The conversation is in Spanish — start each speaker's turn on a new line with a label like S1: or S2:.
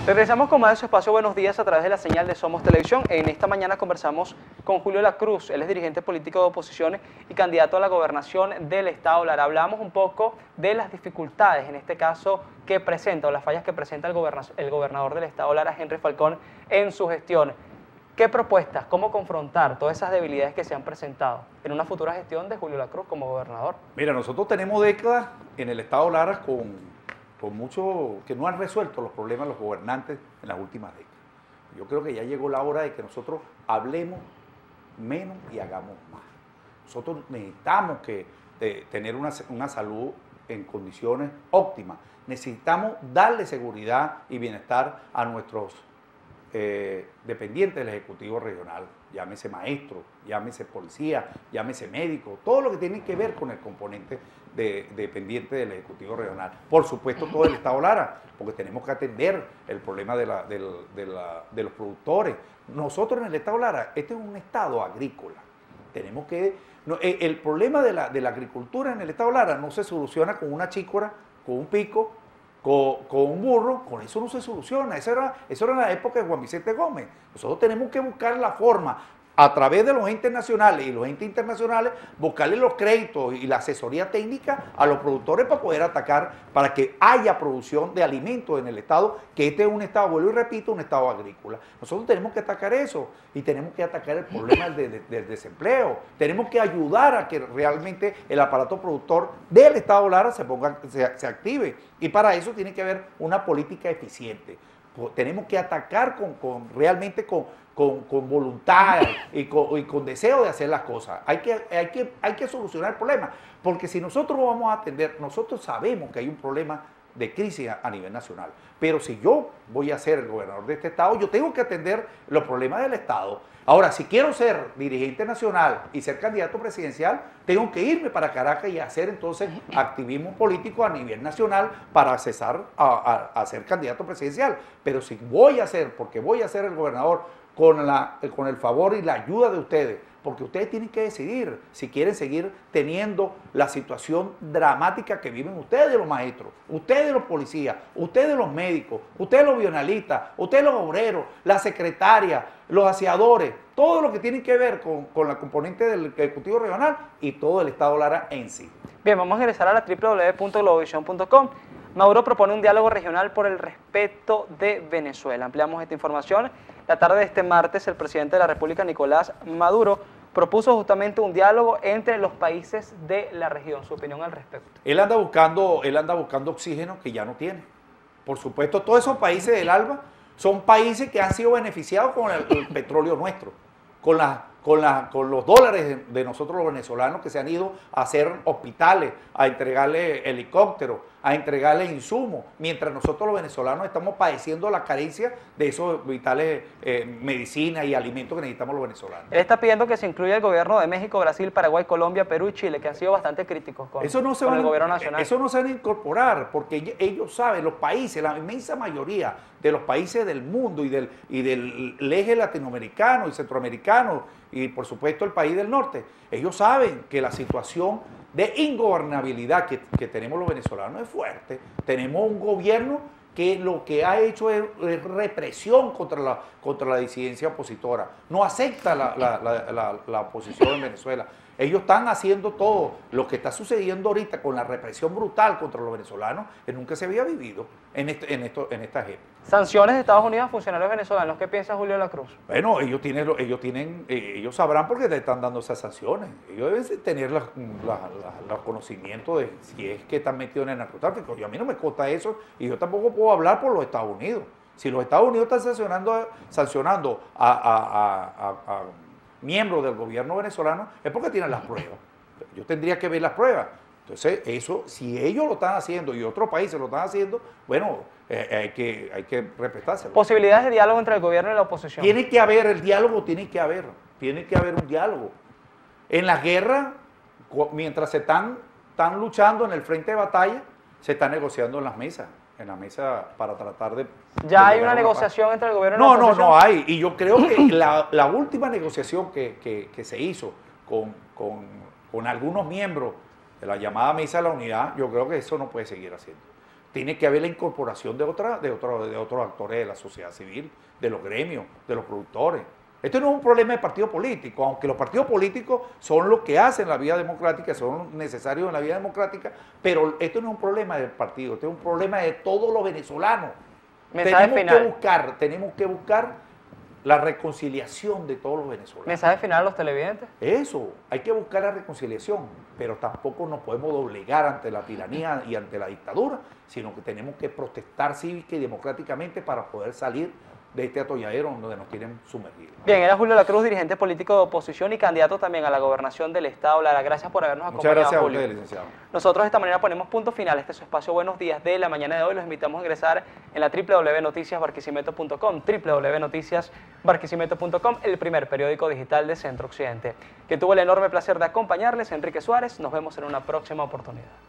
S1: Regresamos con más de su espacio Buenos Días a través de la señal de Somos Televisión. En esta mañana conversamos con Julio Lacruz, él es dirigente político de oposición y candidato a la gobernación del Estado Lara. Hablamos un poco de las dificultades, en este caso, que presenta o las fallas que presenta el gobernador del Estado Lara, Henry Falcón, en su gestión. ¿Qué propuestas, cómo confrontar todas esas debilidades que se han presentado en una futura gestión de Julio Lacruz como gobernador?
S2: Mira, nosotros tenemos décadas en el Estado Lara con mucho que no han resuelto los problemas de los gobernantes en las últimas décadas. Yo creo que ya llegó la hora de que nosotros hablemos menos y hagamos más. Nosotros necesitamos tener una salud en condiciones óptimas. Necesitamos darle seguridad y bienestar a nuestros dependientes del Ejecutivo Regional, llámese maestro, llámese policía, llámese médico, todo lo que tiene que ver con el componente dependiente del Ejecutivo Regional. Por supuesto, todo el Estado Lara, porque tenemos que atender el problema de los productores. Nosotros en el Estado Lara, este es un Estado agrícola. Tenemos que... el problema de la agricultura en el Estado Lara no se soluciona con una chícora, con un pico, con un burro. Con eso no se soluciona. Eso era en la época de Juan Vicente Gómez. Nosotros tenemos que buscar la forma, a través de los entes nacionales y los entes internacionales, buscarle los créditos y la asesoría técnica a los productores para poder atacar, para que haya producción de alimentos en el Estado, que este es un Estado, vuelvo y repito, un Estado agrícola. Nosotros tenemos que atacar eso y tenemos que atacar el problema del desempleo. Tenemos que ayudar a que realmente el aparato productor del Estado Lara se active, y para eso tiene que haber una política eficiente. Tenemos que atacar realmente con voluntad y con deseo de hacer las cosas. Hay que solucionar el problema, porque si nosotros lo vamos a atender, nosotros sabemos que hay un problema de crisis a nivel nacional, pero si yo voy a ser el gobernador de este estado, yo tengo que atender los problemas del estado. Ahora, si quiero ser dirigente nacional y ser candidato presidencial, tengo que irme para Caracas y hacer entonces activismo político a nivel nacional para accesar a ser candidato presidencial. Pero si voy a ser, porque voy a ser el gobernador con el favor y la ayuda de ustedes, porque ustedes tienen que decidir si quieren seguir teniendo la situación dramática que viven ustedes los maestros, ustedes los policías, ustedes los médicos, ustedes los bioanalistas, ustedes los obreros, la secretaria, los aseadores, todo lo que tiene que ver con la componente del Ejecutivo Regional y todo el Estado Lara en sí.
S1: Bien, vamos a ingresar a la www.globovisión.com. Maduro propone un diálogo regional por el respeto de Venezuela. Ampliamos esta información. La tarde de este martes, el presidente de la República, Nicolás Maduro, propuso justamente un diálogo entre los países de la región. Su opinión al respecto.
S2: Él anda buscando oxígeno que ya no tiene. Por supuesto, todos esos países del ALBA son países que han sido beneficiados con el petróleo nuestro, con los dólares de nosotros los venezolanos, que se han ido a hacer hospitales, a entregarle helicópteros, a entregarle insumos, mientras nosotros los venezolanos estamos padeciendo la carencia de esos vitales medicinas y alimentos que necesitamos los venezolanos.
S1: Él está pidiendo que se incluya el gobierno de México, Brasil, Paraguay, Colombia, Perú y Chile, que han sido bastante críticos con el gobierno nacional.
S2: Eso no se van a incorporar, porque ellos saben, los países, la inmensa mayoría de los países del mundo y del eje latinoamericano y centroamericano, y por supuesto el país del norte, ellos saben que la situación de ingobernabilidad que tenemos los venezolanos es fuerte. Tenemos un gobierno que lo que ha hecho es represión contra la disidencia opositora. No acepta la oposición en Venezuela. Ellos están haciendo todo lo que está sucediendo ahorita con la represión brutal contra los venezolanos, que nunca se había vivido en esta épocas.
S1: Sanciones de Estados Unidos a funcionarios venezolanos. ¿Qué piensa Julio Lacruz?
S2: Bueno, ellos sabrán por qué le están dando esas sanciones. Ellos deben tener los conocimientos de si es que están metidos en el narcotráfico. A mí no me consta eso y yo tampoco puedo hablar por los Estados Unidos. Si los Estados Unidos están sancionando a miembros del gobierno venezolano, es porque tienen las pruebas. Yo tendría que ver las pruebas. Entonces, eso, si ellos lo están haciendo y otros países lo están haciendo, bueno, hay que respetárselo.
S1: ¿Posibilidades de diálogo entre el gobierno y la oposición?
S2: Tiene que haber el diálogo, tiene que haber un diálogo. En la guerra, mientras se están luchando en el frente de batalla, se está negociando en la mesa para tratar de...
S1: ¿Ya hay una negociación entre el gobierno y la oposición?
S2: No hay. Y yo creo que la última negociación que se hizo con algunos miembros de la llamada Mesa de la Unidad, yo creo que eso no puede seguir haciendo. Tiene que haber la incorporación de otros actores de la sociedad civil, de los gremios, de los productores. Esto no es un problema de partido político, aunque los partidos políticos son los que hacen la vida democrática, son necesarios en la vida democrática, pero esto no es un problema del partido, esto es un problema de todos los venezolanos. Tenemos que buscar la reconciliación de todos los venezolanos.
S1: ¿Mensaje final a los televidentes?
S2: Eso, hay que buscar la reconciliación, pero tampoco nos podemos doblegar ante la tiranía y ante la dictadura, sino que tenemos que protestar cívica y democráticamente para poder salir de este atolladero donde nos tienen sumergidos.
S1: Bien, era Julio La Cruz, dirigente político de oposición y candidato también a la gobernación del Estado Lara. Gracias por habernos acompañado,
S2: Muchas gracias
S1: Julio.
S2: a ustedes, licenciado.
S1: Nosotros de esta manera ponemos punto final a este su espacio Buenos Días de la mañana de hoy. Los invitamos a ingresar en la www.noticiasbarquisimeto.com, www.noticiasbarquisimeto.com, el primer periódico digital de Centro Occidente. Que tuvo el enorme placer de acompañarles, Enrique Suárez. Nos vemos en una próxima oportunidad.